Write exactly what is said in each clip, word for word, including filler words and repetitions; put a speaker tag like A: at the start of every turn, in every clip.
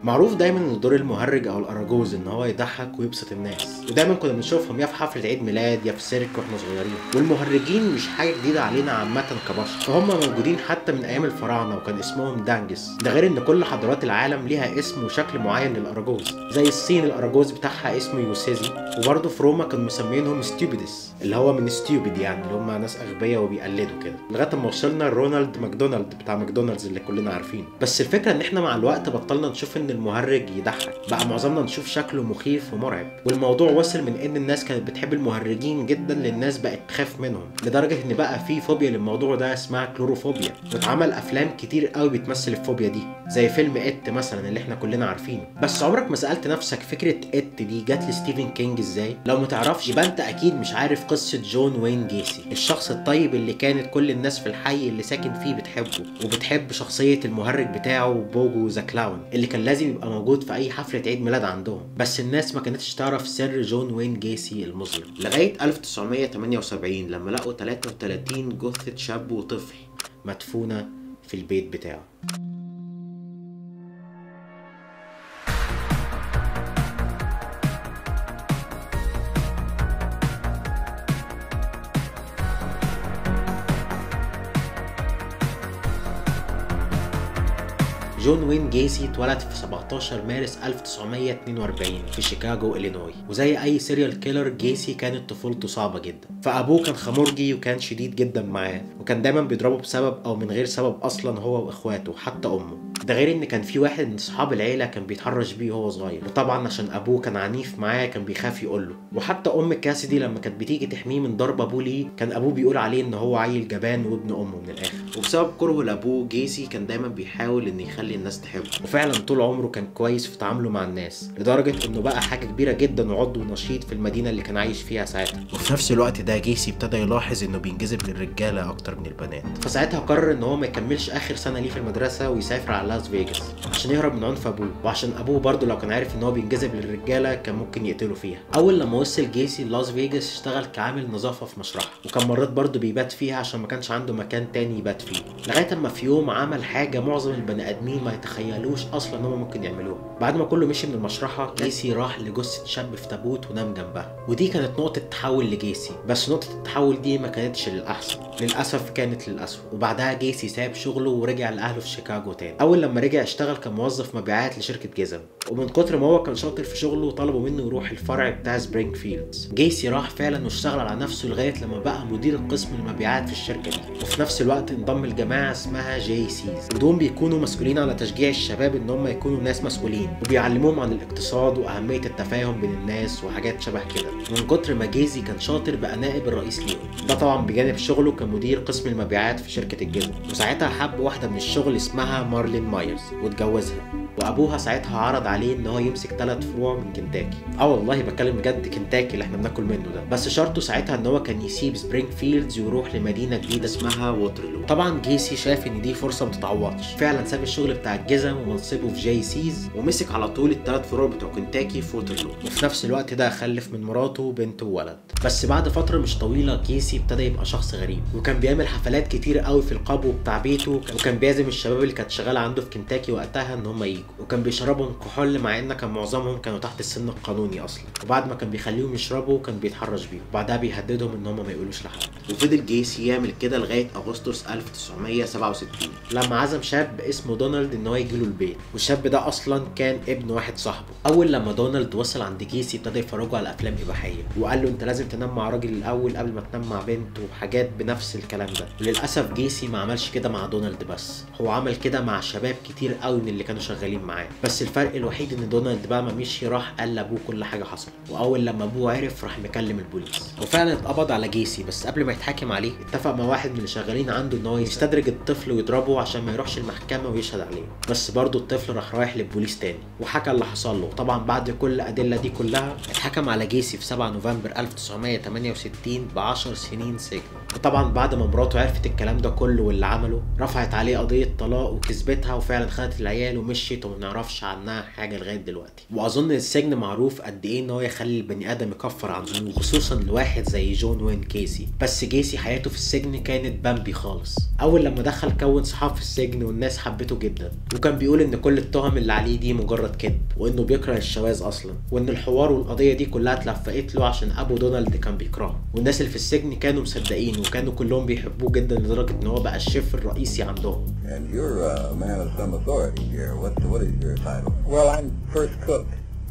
A: معروف دايما ان دور المهرج او الاراجوز ان هو يضحك ويبسط الناس، ودايما كنا بنشوفهم يا في حفله عيد ميلاد يا في سيرك واحنا صغيرين. والمهرجين مش حاجه جديده علينا عامه كبشر، فهم موجودين حتى من ايام الفراعنه وكان اسمهم دانجس. ده غير ان كل حضارات العالم ليها اسم وشكل معين للاراجوز. زي الصين الاراجوز بتاعها اسمه يوسيزي، وبرضه في روما كانوا مسمينهم ستيوبيدس اللي هو من ستيوبيد يعني اللي هم ناس اغبياء وبيقلدوا كده، لغايه ما وصلنا رونالد ماكدونالد بتاع ماكدونالدز اللي كلنا عارفينه. بس الفكره ان احنا مع الوقت بطلنا نشوف ان المهرج يضحك، بقى معظمنا نشوف شكله مخيف ومرعب. والموضوع وصل من ان الناس كانت بتحب المهرجين جدا للناس بقت تخاف منهم، لدرجه ان بقى في فوبيا للموضوع ده اسمها كلوروفوبيا، واتعمل افلام كتير قوي بتمثل الفوبيا دي زي فيلم ات مثلا اللي احنا كلنا عارفينه. بس عمرك ما سالت نفسك فكره ات دي جت لستيفن كينج ازاي؟ لو ما تعرفش يبقى انت اكيد مش عارف قصه جون وين جيسي، الشخص الطيب اللي كانت كل الناس في الحي اللي ساكن فيه بتحبه، وبتحب شخصيه المهرج بتاعه بوجو ذا كلاون اللي كان لازم يبقى موجود في اي حفله عيد ميلاد عندهم. بس الناس ما كانتش تعرف سر جون وين جيسي المظلم لغايه ألف وتسعمية تمانية وسبعين لما لقوا تلاتة وتلاتين جثه شاب وطفل مدفونه في البيت بتاعه. جون وين جيسي اتولد في سبعتاشر مارس ألف وتسعمية اتنين وأربعين في شيكاغو إلينوي، وزي أي سيريال كيلر جيسي كانت طفولته صعبة جدا. فأبوه كان خمرجي وكان شديد جدا معاه، وكان دايما بيضربه بسبب أو من غير سبب أصلا هو وإخواته وحتى أمه. ده غير ان كان في واحد من اصحاب العيله كان بيتحرش بيه وهو صغير، وطبعا عشان ابوه كان عنيف معاه كان بيخاف يقول له. وحتى ام كاسيدي لما كانت بتيجي تحميه من ضرب ابوه ليه كان ابوه بيقول عليه ان هو عيل جبان وابن امه من الاخر. وبسبب كرهه لابوه جيسي كان دايما بيحاول ان يخلي الناس تحبه، وفعلا طول عمره كان كويس في تعامله مع الناس لدرجه انه بقى حاجه كبيره جدا وعضو نشيط في المدينه اللي كان عايش فيها ساعتها. وفي نفس الوقت ده جيسي ابتدى يلاحظ انه بينجذب للرجاله اكتر من البنات، فساعتها قرر ان هو ما يكملش اخر سنه ليه في المدرسه ويسافر على لاس فيجاس عشان يهرب من عنف ابوه، وعشان ابوه برضه لو كان عارف ان هو بينجذب للرجاله كان ممكن يقتله فيها. اول لما وصل جيسي لاس فيجاس اشتغل كعامل نظافه في مشرحه، وكان مرات برضه بيبات فيها عشان ما كانش عنده مكان تاني يبات فيه، لغايه اما في يوم عمل حاجه معظم البني ادمين ما يتخيلوش اصلا ان هم ممكن يعملوها. بعد ما كله مشي من المشرحه جيسي راح لجثه شاب في تابوت ونام جنبها، ودي كانت نقطه تحول لجيسي. بس نقطه التحول دي ما كانتش للاحسن، للاسف كانت للاسوء. وبعدها جيسي ساب شغله ورجع لاهله في شيكاغو تاني. اول لما رجع اشتغل كموظف مبيعات لشركه جزم، ومن كتر ما هو كان شاطر في شغله طلبوا منه يروح الفرع بتاع سبرينج فيلدز. جيسي راح فعلا واشتغل على نفسه لغايه لما بقى مدير القسم المبيعات في الشركه دي، وفي نفس الوقت انضم لجماعه اسمها جي سيز، ودول بيكونوا مسؤولين على تشجيع الشباب ان هم يكونوا ناس مسؤولين، وبيعلموهم عن الاقتصاد واهميه التفاهم بين الناس وحاجات شبه كده. ومن كتر ما جيسي كان شاطر بقى نائب الرئيس ليهم، ده طبعا بجانب شغله كمدير قسم المبيعات في شركه الجزم. وساعتها حب واحده من الشغل اسمها مارلين مايرز واتجوزها، وابوها ساعتها عرض عليه ان هو يمسك ثلاث فروع من كنتاكي. اه والله بتكلم بجد، كنتاكي اللي احنا بناكل منه ده. بس شرطه ساعتها ان هو كان يسيب سبرينج فيلدز ويروح لمدينه جديده اسمها ووترلو. طبعا جيسي شاف ان دي فرصه ما تتعوضش، فعلا ساب الشغل بتاع الجزم ومنصبه في جي سيز ومسك على طول الثلاث فروع بتوع كنتاكي في ووترلو، وفي نفس الوقت ده خلف من مراته بنت وولد. بس بعد فتره مش طويله جيسي ابتدى يبقى شخص غريب، وكان بيعمل حفلات كتير قوي في القبو بتاع بيته، وكان بيعزم الشباب اللي كانت شغاله عنده في كنتاكي وقتها ان هم ييجوا، وكان بيشربهم كحول مع ان كان معظمهم كانوا تحت السن القانوني اصلا. وبعد ما كان بيخليهم يشربوا كان بيتحرش بيهم، وبعدها بيهددهم ان هم ما يقولوش لحد. وفضل جيسي يعمل كده لغايه اغسطس ألف وتسعمية سبعة وستين لما عزم شاب اسمه دونالد ان هو يجي له البيت، والشاب ده اصلا كان ابن واحد صاحبه. اول لما دونالد وصل عند جيسي ابتدى يفرجه على افلام اباحيه، وقال له انت لازم تنام مع راجل الاول قبل ما تنام مع بنت، وحاجات بنفس الكلام ده. وللاسف جيسي ما عملش كده مع دونالد بس، هو عمل كده مع شباب كتير قوي من اللي كانوا شغالين معاه. بس الفرق الوحيد ان دونالد بقى ما مشي راح قال لابوه كل حاجه حصلت، واول لما ابوه عرف راح مكلم البوليس. وفعلا اتقبض على جيسي، بس قبل ما يتحاكم عليه اتفق مع واحد من اللي شغالين عنده ان هو يستدرج الطفل ويضربه عشان ما يروحش المحكمه ويشهد عليه. بس برضه الطفل راح رايح للبوليس تاني وحكى اللي حصل له. طبعا بعد كل الادله دي كلها اتحكم على جيسي في سبعة نوفمبر ألف وتسعمية تمانية وستين ب عشر سنين سجن. وطبعا بعد ما مراته عرفت الكلام ده كله واللي عمله رفعت عليه قضيه طلاق وكسبتها، وفعلا خدت العيال ومشيت وما نعرفش عنها حاجه لغايه دلوقتي. واظن السجن معروف قد ايه ان هو يخلي البني ادم يكفر عن ذنوبه، خصوصا لواحد زي جون وين كيسي. بس جيسي حياته في السجن كانت بامبي خالص. اول لما دخل كون صحاب في السجن والناس حبته جدا، وكان بيقول ان كل التهم اللي عليه دي مجرد كذب، وانه بيكره الشواذ اصلا، وان الحوار والقضيه دي كلها اتلفقت له عشان ابو دونالد كان بيكرهه. والناس اللي في السجن كانوا مصدقين وكانوا كلهم بيحبوه جدا لدرجه ان هو بقى الشيف الرئيسي عندهم.
B: And you're a man of some authority here. What what is your title? Well, I'm first cook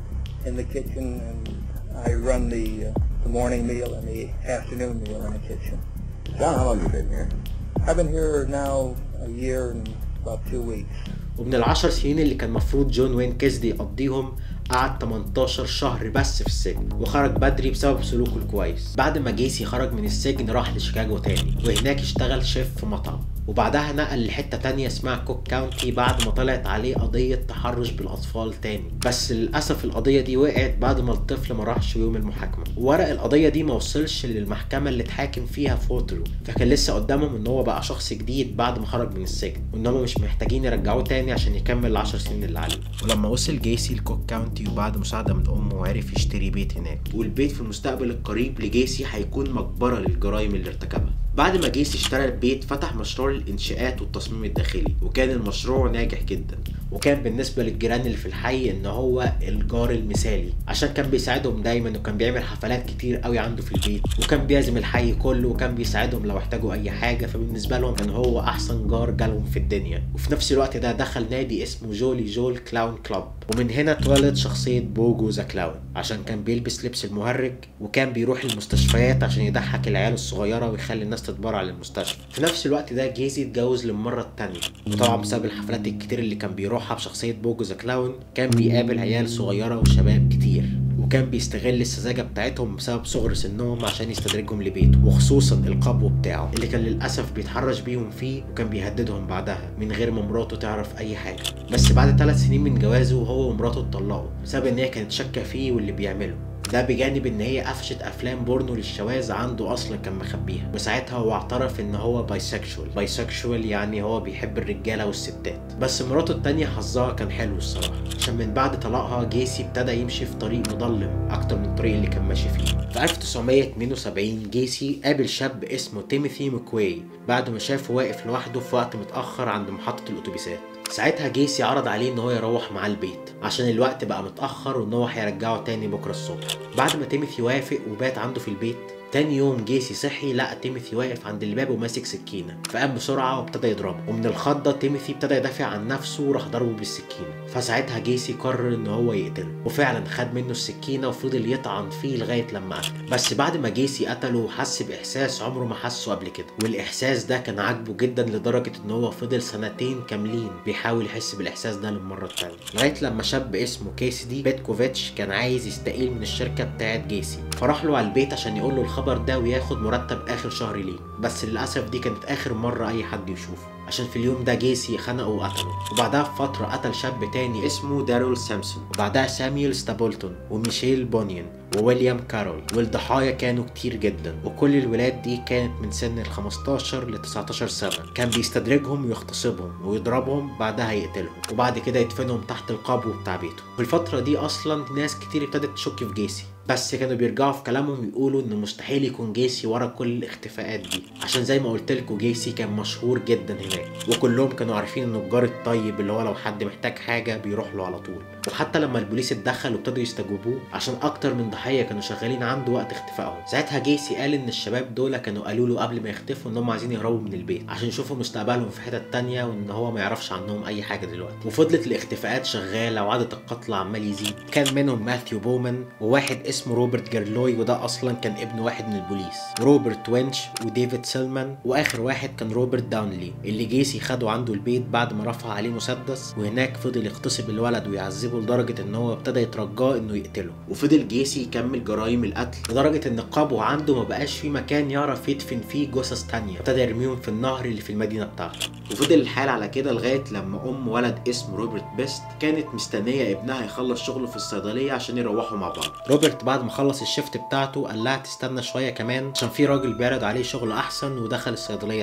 B: in the kitchen, and I run the uh, the morning meal and the afternoon meal in the kitchen. John, how long have you been here? I've been here now a year and about two weeks.
A: ومن العشر سنين اللي كان مفروض جون وين كيسي يقضيهم، قعد تمنتاشر شهر بس في السجن، وخرج بدري بسبب سلوكه الكويس. بعد ما جيسي خرج من السجن راح لشيكاغو تاني، وهناك اشتغل شيف في مطعم، وبعدها نقل لحته تانية اسمها كوك كاونتي بعد ما طلعت عليه قضيه تحرش بالاطفال تاني. بس للاسف القضيه دي وقعت بعد ما الطفل ما راحش يوم المحاكمه، وورق القضيه دي ما وصلش للمحكمه اللي اتحاكم فيها في ووترلو، فكان لسه قدامهم ان هو بقى شخص جديد بعد ما خرج من السجن، وان هم مش محتاجين يرجعوه تاني عشان يكمل العشر سنين اللي عليه. ولما وصل جيسي لكوك كاونتي وبعد مساعده من امه عرف يشتري بيت هناك، والبيت في المستقبل القريب لجيسي هيكون مقبره للجرائم اللي ارتكبها. بعد ما جيسي اشترى البيت فتح مشروع الانشاءات والتصميم الداخلي، وكان المشروع ناجح جدا، وكان بالنسبه للجيران اللي في الحي ان هو الجار المثالي، عشان كان بيساعدهم دايما، وكان بيعمل حفلات كتير قوي عنده في البيت، وكان بيعزم الحي كله، وكان بيساعدهم لو احتاجوا اي حاجه. فبالنسبه لهم كان هو احسن جار جالهم في الدنيا. وفي نفس الوقت ده دخل نادي اسمه جولي جول كلاون كلاب، ومن هنا اتولد شخصيه بوجو ذا كلاون، عشان كان بيلبس لبس المهرج، وكان بيروح المستشفيات عشان يضحك العيال الصغيره ويخلي الناس تتبرع للمستشفى. في نفس الوقت ده جيسي اتجوز للمره الثانيه، وطبعا بسبب الحفلات الكتير اللي كان بيروحها بشخصيه بوجو ذا كلاون كان بيقابل عيال صغيره وشباب كتير، وكان بيستغل السذاجه بتاعتهم بسبب صغر سنهم عشان يستدرجهم لبيته، وخصوصا القبو بتاعه اللي كان للاسف بيتحرش بيهم فيه، وكان بيهددهم بعدها من غير ما مراته تعرف اي حاجه. بس بعد ثلاث سنين من جوازه هو ومراته اتطلقوا بسبب ان هي كانت شاكه فيه واللي بيعمله، ده بجانب ان هي قفشت افلام بورنو للشواذ عنده اصلا كان مخبيها. وساعتها هو اعترف ان هو بايسكشوال. بايسكشوال يعني هو بيحب الرجاله والستات. بس مراته التانية حظها كان حلو الصراحه، عشان من بعد طلاقها جيسي ابتدى يمشي في طريق مظلم اكتر من الطريق اللي كان ماشي فيه. في ألف وتسعمية اتنين وسبعين جيسي قابل شاب اسمه تيموثي مكواي بعد ما شافه واقف لوحده في وقت متاخر عند محطه الاتوبيسات. ساعتها جيسي عرض عليه ان هو يروح معاه البيت عشان الوقت بقى متاخر، وان هو هيرجعه تاني بكره الصبح. بعد ما تيموثي وافق وبات عنده في البيت، تاني يوم جيسي صحي لقى تيموثي واقف عند الباب وماسك سكينه، فقام بسرعه وابتدى يضربه، ومن الخضه تيموثي ابتدى يدافع عن نفسه وراح ضربه بالسكينه. فساعتها جيسي قرر ان هو يقتله، وفعلا خد منه السكينه وفضل يطعن فيه لغايه لما قتله. بس بعد ما جيسي قتله حس باحساس عمره ما حسه قبل كده، والاحساس ده كان عاجبه جدا لدرجه ان هو فضل سنتين كاملين بيحاول يحس بالاحساس ده للمره الثانيه، لغايه لما شاب اسمه كيسيدي بيتكوفيتش كان عايز يستقيل من الشركه بتاعه جيسي، فراح له على البيت عشان يقول له الخبر ده وياخد مرتب اخر شهر ليه. بس للاسف دي كانت اخر مره اي حد يشوفه، عشان في اليوم ده جيسي خنقه وقتله. وبعدها بفتره قتل شاب تاني اسمه داريل سامسون، وبعدها ساميول ستابلتون وميشيل بونيان وويليام كارول. والضحايا كانوا كتير جدا، وكل الولاد دي كانت من سن ال خمستاشر ل تسعتاشر سنه. كان بيستدرجهم ويغتصبهم ويضربهم، بعدها يقتلهم، وبعد كده يدفنهم تحت القبو بتاع بيته. في الفتره دي اصلا ناس كتير ابتدت تشك في جيسي، بس كانوا بيرجعوا في كلامهم يقولوا ان مستحيل يكون جيسي ورا كل الاختفاءات دي، عشان زي ما قلت لكم جيسي كان مشهور جدا هناك، وكلهم كانوا عارفين انه الجار الطيب اللي هو لو حد محتاج حاجه بيروح له على طول. وحتى لما البوليس اتدخل وابتدوا يستجوبوه عشان اكتر من ضحيه كانوا شغالين عنده وقت اختفائهم، ساعتها جيسي قال ان الشباب دول كانوا قالوا له قبل ما يختفوا ان هم عايزين يهربوا من البيت عشان يشوفوا مستقبلهم في حتت تانية، وان هو ما يعرفش عنهم اي حاجه دلوقتي. وفضلت الاختفاءات شغاله وعدد القتلى عمال يزيد. كان منهم ماثيو بومان وواحد اسمه روبرت جيرلوي، وده اصلا كان ابن واحد من البوليس، وروبرت وينش وديفيد سيلمان، واخر واحد كان روبرت داونلي اللي جيسي خده عنده البيت بعد ما رفع عليه مسدس، وهناك فضل يغتصب الولد ويعذبه لدرجه ان هو ابتدى يترجاه انه يقتله. وفضل جيسي يكمل جرائم القتل لدرجه ان القبو عنده ما بقاش في مكان يعرف يدفن فيه جثث تانية، ابتدى يرميهم في النهر اللي في المدينه بتاعته. وفضل الحال على كده لغايه لما ام ولد اسمه روبرت بيست كانت مستنيه ابنها يخلص شغله في الصيدليه عشان يروحوا مع بعض. روبرت بعد ما خلص الشفت بتاعته قال لها تستنى شويه كمان عشان في راجل بيعرض عليه شغل احسن، ودخل الصيدليه تاني.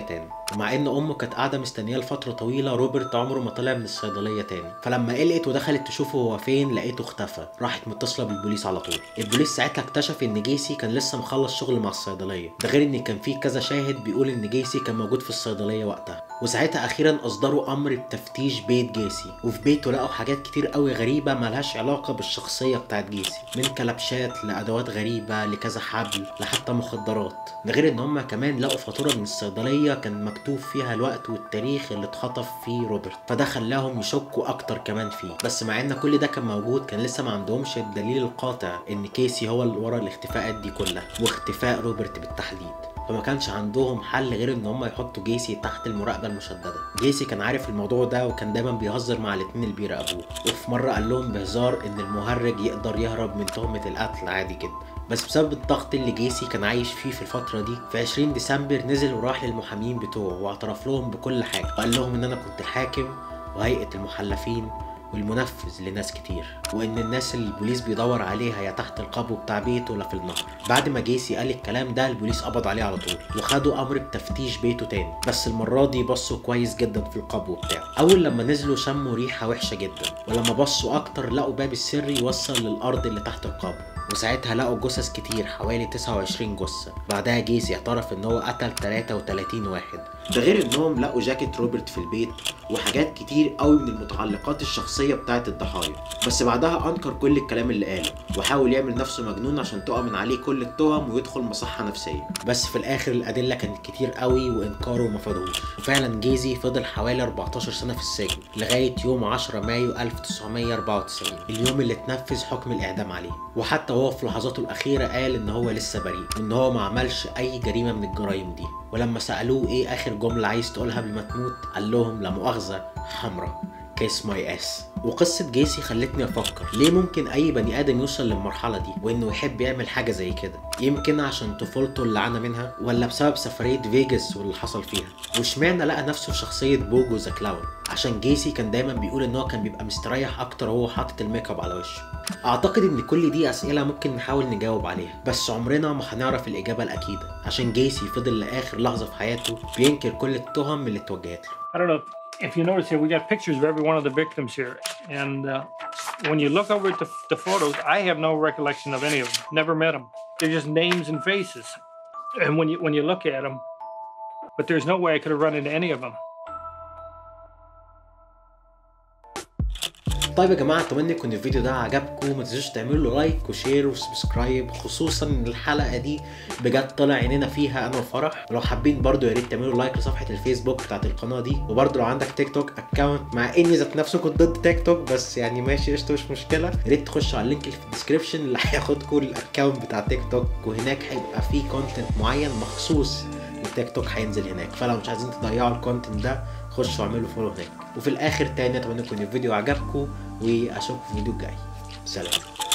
A: ومع ان امه كانت قاعده مستنيه لفتره طويله، روبرت عمره ما طلع من الصيدليه تاني. فلما قلقت ودخلت تشوفه هو فين لقيته اختفى. راحت متصله بالبوليس على طول. البوليس ساعتها اكتشف ان جيسي كان لسه مخلص شغل مع الصيدليه، ده غير ان كان في كذا شاهد بيقول ان جيسي كان موجود في الصيدليه وقتها. وساعتها اخيرا اصدروا امر بتفتيش بيت جيسي، وفي بيته لقوا حاجات كتير قوي غريبه مالهاش علاقه بالشخصيه بتاعت جيسي، من كلبشات لادوات غريبه لكذا حبل لحتى مخدرات. ده غير ان هم كمان لقوا فاتوره من الصيدليه كان مكتوب فيها الوقت والتاريخ اللي اتخطف فيه روبرت، فده خلاهم يشكوا اكتر كمان فيه. بس مع ان كل ده كان موجود كان لسه ما عندهمش الدليل القاطع ان كيسي هو اللي ورا الاختفاءات دي كلها واختفاء روبرت بالتحديد. فما كانش عندهم حل غير ان هم يحطوا جيسي تحت المراقبه المشدده. جيسي كان عارف الموضوع ده وكان دايما بيهزر مع الاتنين اللي بيراقبوه، وفي مره قال لهم بهزار ان المهرج يقدر يهرب من تهمه القتل عادي جدا. بس بسبب الضغط اللي جيسي كان عايش فيه في الفتره دي، في عشرين ديسمبر نزل وراح للمحامين بتوعه واعترف لهم بكل حاجه، وقال لهم ان انا كنت الحاكم وهيئه المحلفين والمنفذ لناس كتير، وان الناس اللي البوليس بيدور عليها يا تحت القبو بتاع بيته ولا في النهر. بعد ما جيسي قال الكلام ده البوليس قبض عليه على طول وخدوا امر بتفتيش بيته تاني، بس المره دي بصوا كويس جدا في القبو بتاعه. اول لما نزلوا شموا ريحه وحشه جدا، ولما بصوا اكتر لقوا باب السري يوصل للارض اللي تحت القبو، وساعتها لقوا جثث كتير حوالي تسعة وعشرين جثه. بعدها جيسي اعترف ان هو قتل تلاتة وتلاتين واحد، ده غير انهم لقوا جاكيت روبرت في البيت وحاجات كتير قوي من المتعلقات الشخصيه بتاعت الضحايا. بس بعدها انكر كل الكلام اللي قاله وحاول يعمل نفسه مجنون عشان تقع من عليه كل التهم ويدخل مصحه نفسيه. بس في الاخر الادله كانت كتير قوي وانكاره ما فادهوش، وفعلا جيسي فضل حوالي اربعتاشر سنه في السجن لغايه يوم عشرة مايو الف وتسعمية اربعة وتسعين، اليوم اللي اتنفذ حكم الاعدام عليه. وحتى هو في لحظاته الاخيره قال ان هو لسه بريء وان هو ما عملش اي جريمه من الجرايم دي. ولما سالوه ايه اخر جمله عايز تقولها قبل ما تموت قال لهم لا مؤاخذه حمرا كيس ماي اس. وقصة جيسي خلتني افكر ليه ممكن اي بني ادم يوصل للمرحلة دي وانه يحب يعمل حاجة زي كده؟ يمكن عشان طفولته اللي عانى منها، ولا بسبب سفرية فيجاس واللي حصل فيها؟ واشمعنى لقى نفسه في شخصية بوجو ذا كلاون؟ عشان جيسي كان دايما بيقول ان هو كان بيبقى مستريح اكتر وهو حاطط الميك اب على وشه. اعتقد ان كل دي اسئلة ممكن نحاول نجاوب عليها، بس عمرنا ما هنعرف الاجابة الاكيدة عشان جيسي فضل لاخر لحظة في حياته بينكر كل التهم اللي اتوجهت له.
C: If you notice here, we got pictures of every one of the victims here. And uh, when you look over at the, the photos, I have no recollection of any of them. Never met them. They're just names and faces. And when you, when you look at them, but there's no way I could have run into any of them.
A: طيب يا جماعه اتمنى يكون الفيديو ده عجبكم، ما تنسوش تعملوا له لايك وشير وسبسكرايب، خصوصا ان الحلقه دي بجد طلع عينينا فيها انا وفرح. ولو حابين برضو يا ريت تعملوا لايك لصفحه الفيسبوك بتاعت القناه دي، وبرضو لو عندك تيك توك اكونت، مع اني ذات نفسي كنت ضد تيك توك بس يعني ماشي قشطه مش مشكله، يا ريت تخشوا على اللينك اللي في الديسكربشن اللي هياخدكم الاكونت بتاع تيك توك، وهناك هيبقى فيه كونتنت معين مخصوص للتيك توك هينزل هناك. فلو مش عايزين تضيعوا الكونتنت ده خشوا اعملوا فولو هناك. وفي الاخر تاني اتمنى يكون الفيديو عجبكم واشوفكم في الفيديو الجاي. سلام.